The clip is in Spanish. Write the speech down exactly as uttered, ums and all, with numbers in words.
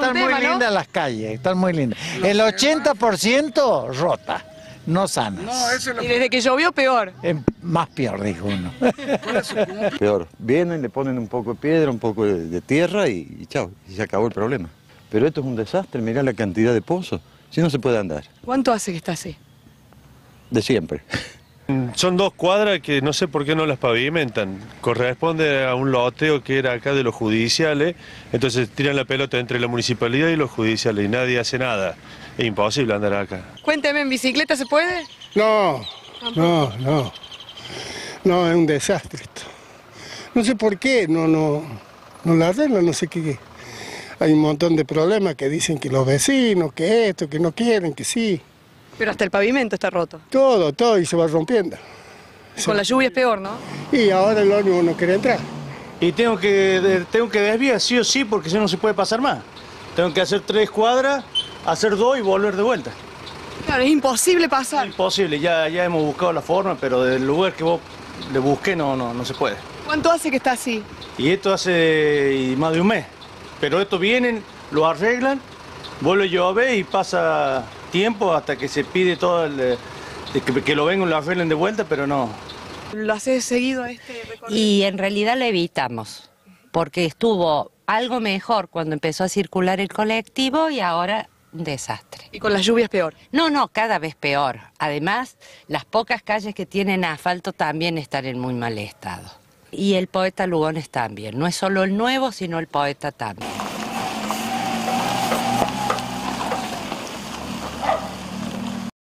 están tema, muy ¿no? lindas las calles, están muy lindas. El ochenta por ciento rota, no sanas. No, eso es lo Y desde que llovió, peor. Eh, más peor, dijo uno. Peor, vienen, le ponen un poco de piedra, un poco de, de tierra y, y chao, y se acabó el problema. Pero esto es un desastre, mirá la cantidad de pozos, si no se puede andar, ¿Cuánto hace que está así? de siempre. Son dos cuadras que no sé por qué no las pavimentan. Corresponde a un loteo que era acá de los judiciales, entonces tiran la pelota entre la municipalidad y los judiciales y nadie hace nada. Es imposible andar acá. Cuénteme, ¿en bicicleta se puede? No, no, no. No, es un desastre esto. No sé por qué, no, no, no la arreglan, no sé qué. Hay un montón de problemas que dicen que los vecinos, que esto, que no quieren, que sí. Pero hasta el pavimento está roto. Todo, todo, y se va rompiendo. Con la lluvia es peor, ¿no? Y ahora el ómnibus no quiere entrar. Y tengo que, de- tengo que desviar sí o sí porque si no no se puede pasar más. Tengo que hacer tres cuadras, hacer dos y volver de vuelta. Claro, es imposible Es pasar. imposible, ya, ya hemos buscado la forma, pero del lugar que vos le busqué no, no, no se puede. ¿Cuánto hace que está así? Y esto hace y más de un mes. Pero estos vienen, lo arreglan, vuelve a llover y pasa tiempo hasta que se pide todo el, de que, que lo vengan y lo arreglen de vuelta, pero no. ¿Lo hace seguido a este recorrido? Y en realidad lo evitamos, porque estuvo algo mejor cuando empezó a circular el colectivo y ahora un desastre. Y con las lluvias peor. No, no, cada vez peor. Además, las pocas calles que tienen asfalto también están en muy mal estado. Y el poeta Lugones también. No es solo el nuevo, sino el poeta también.